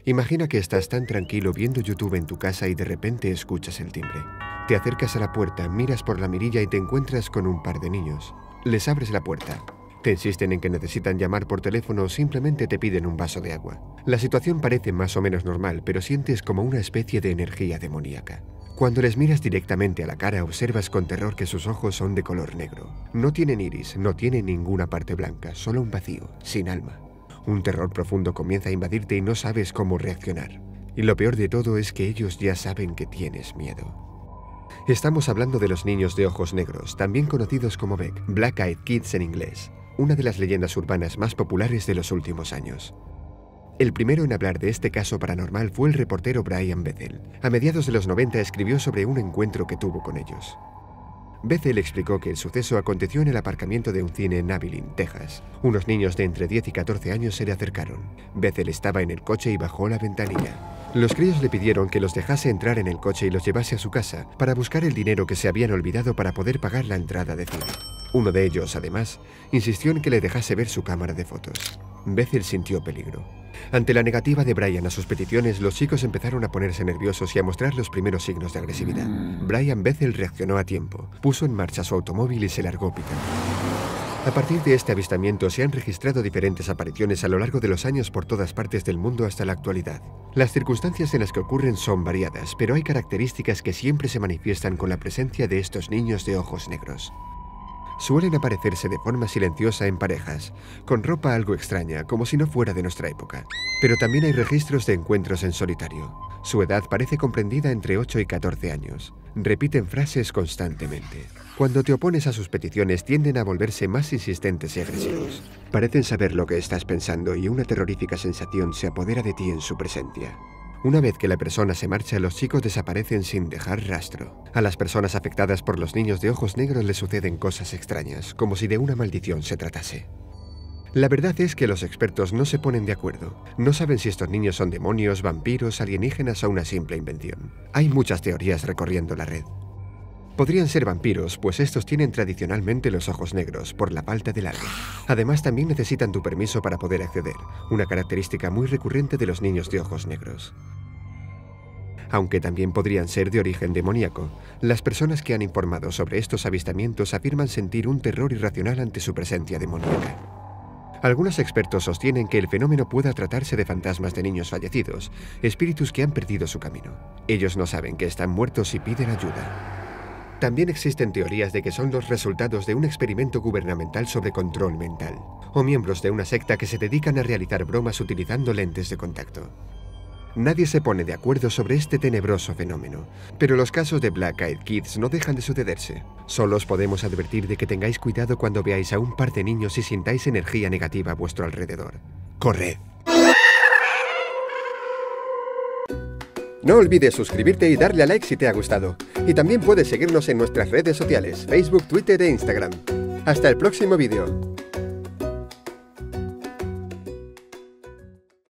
Imagina que estás tan tranquilo viendo YouTube en tu casa y de repente escuchas el timbre. Te acercas a la puerta, miras por la mirilla y te encuentras con un par de niños. Les abres la puerta. Te insisten en que necesitan llamar por teléfono o simplemente te piden un vaso de agua. La situación parece más o menos normal, pero sientes como una especie de energía demoníaca. Cuando les miras directamente a la cara, observas con terror que sus ojos son de color negro. No tienen iris, no tienen ninguna parte blanca, solo un vacío, sin alma. Un terror profundo comienza a invadirte y no sabes cómo reaccionar. Y lo peor de todo es que ellos ya saben que tienes miedo. Estamos hablando de los niños de ojos negros, también conocidos como BEC, Black Eyed Kids en inglés, una de las leyendas urbanas más populares de los últimos años. El primero en hablar de este caso paranormal fue el reportero Brian Bethel. A mediados de los 90 escribió sobre un encuentro que tuvo con ellos. Bethel explicó que el suceso aconteció en el aparcamiento de un cine en Abilene, Texas. Unos niños de entre 10 y 14 años se le acercaron. Bethel estaba en el coche y bajó la ventanilla. Los críos le pidieron que los dejase entrar en el coche y los llevase a su casa para buscar el dinero que se habían olvidado para poder pagar la entrada de cine. Uno de ellos, además, insistió en que le dejase ver su cámara de fotos. Bethel sintió peligro. Ante la negativa de Brian a sus peticiones, los chicos empezaron a ponerse nerviosos y a mostrar los primeros signos de agresividad. Brian Bethel reaccionó a tiempo, puso en marcha su automóvil y se largó pitando. A partir de este avistamiento se han registrado diferentes apariciones a lo largo de los años por todas partes del mundo hasta la actualidad. Las circunstancias en las que ocurren son variadas, pero hay características que siempre se manifiestan con la presencia de estos niños de ojos negros. Suelen aparecerse de forma silenciosa en parejas, con ropa algo extraña, como si no fuera de nuestra época. Pero también hay registros de encuentros en solitario. Su edad parece comprendida entre 8 y 14 años. Repiten frases constantemente. Cuando te opones a sus peticiones, tienden a volverse más insistentes y agresivos. Parecen saber lo que estás pensando y una terrorífica sensación se apodera de ti en su presencia. Una vez que la persona se marcha, los chicos desaparecen sin dejar rastro. A las personas afectadas por los niños de ojos negros les suceden cosas extrañas, como si de una maldición se tratase. La verdad es que los expertos no se ponen de acuerdo. No saben si estos niños son demonios, vampiros, alienígenas o una simple invención. Hay muchas teorías recorriendo la red. Podrían ser vampiros, pues estos tienen tradicionalmente los ojos negros, por la falta de alma. Además, también necesitan tu permiso para poder acceder, una característica muy recurrente de los niños de ojos negros. Aunque también podrían ser de origen demoníaco, las personas que han informado sobre estos avistamientos afirman sentir un terror irracional ante su presencia demoníaca. Algunos expertos sostienen que el fenómeno pueda tratarse de fantasmas de niños fallecidos, espíritus que han perdido su camino. Ellos no saben que están muertos y piden ayuda. También existen teorías de que son los resultados de un experimento gubernamental sobre control mental, o miembros de una secta que se dedican a realizar bromas utilizando lentes de contacto. Nadie se pone de acuerdo sobre este tenebroso fenómeno, pero los casos de Black Eyed Kids no dejan de sucederse. Solo os podemos advertir de que tengáis cuidado cuando veáis a un par de niños y sintáis energía negativa a vuestro alrededor. ¡Corred! No olvides suscribirte y darle a like si te ha gustado. Y también puedes seguirnos en nuestras redes sociales, Facebook, Twitter e Instagram. Hasta el próximo vídeo.